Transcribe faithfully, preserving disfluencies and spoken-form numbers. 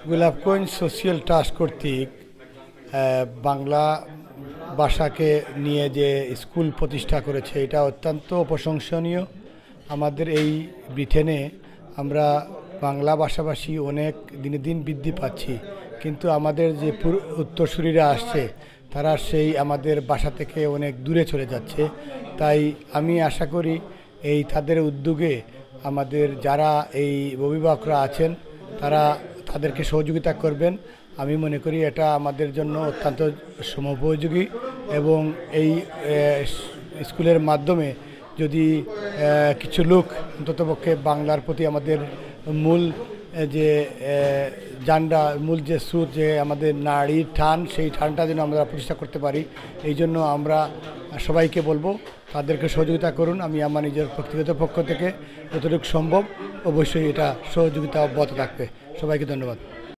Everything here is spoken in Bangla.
গোলাপগঞ্জ সোশিয়াল ট্রাস্ট কর্তৃক বাংলা ভাষাকে নিয়ে যে স্কুল প্রতিষ্ঠা করেছে এটা অত্যন্ত প্রশংসনীয়। আমাদের এই ব্রিটেনে আমরা বাংলা ভাষাভাষী অনেক দিনে দিন বৃদ্ধি পাচ্ছি, কিন্তু আমাদের যে উত্তরসূরিরা আসছে তারা সেই আমাদের ভাষা থেকে অনেক দূরে চলে যাচ্ছে। তাই আমি আশা করি এই তাদের উদ্যোগে আমাদের যারা এই অভিভাবকরা আছেন তারা তাদেরকে সহযোগিতা করবেন। আমি মনে করি এটা আমাদের জন্য অত্যন্ত সময়োপযোগী এবং এই স্কুলের মাধ্যমে যদি কিছু লোক অন্ততপক্ষে বাংলার প্রতি আমাদের মূল যে জান্ডা মূল যে সুর যে আমাদের নারীর টান সেই টানটা যেন আমরা প্রতিষ্ঠা করতে পারি, এই জন্য আমরা সবাইকে বলবো তাদেরকে সহযোগিতা করুন। আমি আমার নিজের ব্যক্তিগত পক্ষ থেকে যতটুকু সম্ভব অবশ্যই এটা সহযোগিতা অব্যাহত থাকবে। সবাইকে ধন্যবাদ।